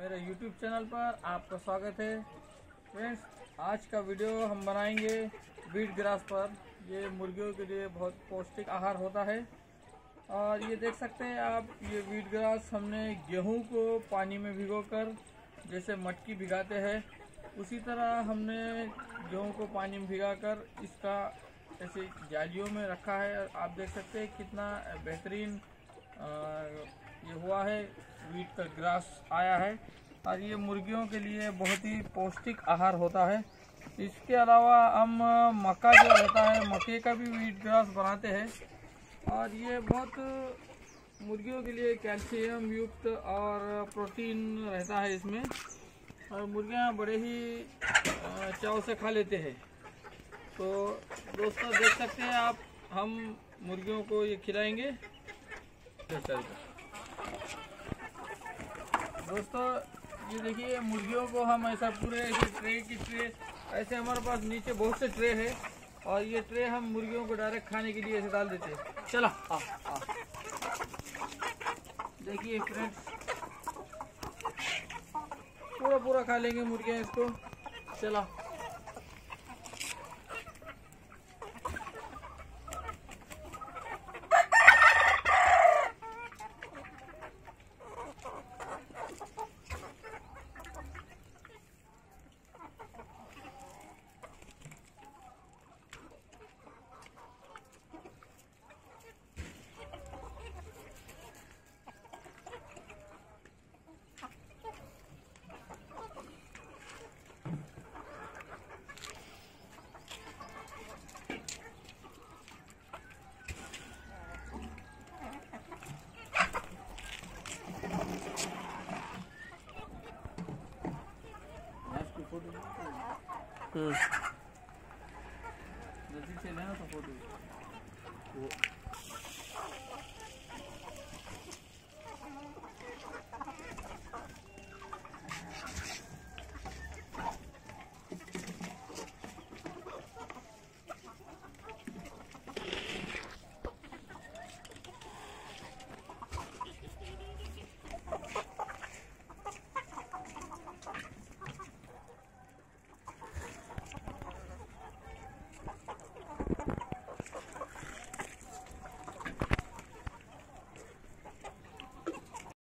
मेरे YouTube channel पर आपका स्वागत है। फ्रेंड्स, आज का वीडियो हम बनाएंगे वीट ग्रास पर। ये मुर्गियों के लिए बहुत पौष्टिक आहार होता है। और ये देख सकते हैं आप, ये वीट ग्रास हमने गेहूं को पानी में भिगोकर जैसे मटकी भिगाते हैं, उसी तरह हमने गेहूं को पानी में भिगाकर इसका ऐसे जालियों में रखा है। आप देख सकते हैं कितना बेहतरीन ये हुआ है, वीट का ग्रास आया है। और ये मुर्गियों के लिए बहुत ही पौष्टिक आहार होता है। इसके अलावा हम मक्का जो रहता है, मक्के का भी वीट ग्रास बनाते हैं। और ये बहुत मुर्गियों के लिए कैल्शियम युक्त और प्रोटीन रहता है इसमें, और मुर्गियां बड़े ही चाव से खा लेते हैं। तो दोस्तों देख सकते हैं आप, हम मुर्गियों को ये खिलाएंगे। दोस्तों ये देखिए, मुर्गियों को हम ऐसा पूरे ऐसे ट्रे की ट्रे, ऐसे हमारे पास नीचे बहुत से ट्रे है, और ये ट्रे हम मुर्गियों को डायरेक्ट खाने के लिए ऐसे डाल देते हैं। चला आ देखिए फ्रेंड्स, पूरा खा लेंगे मुर्गियाँ इसको। चला जल्दी से लेना तो फोटो।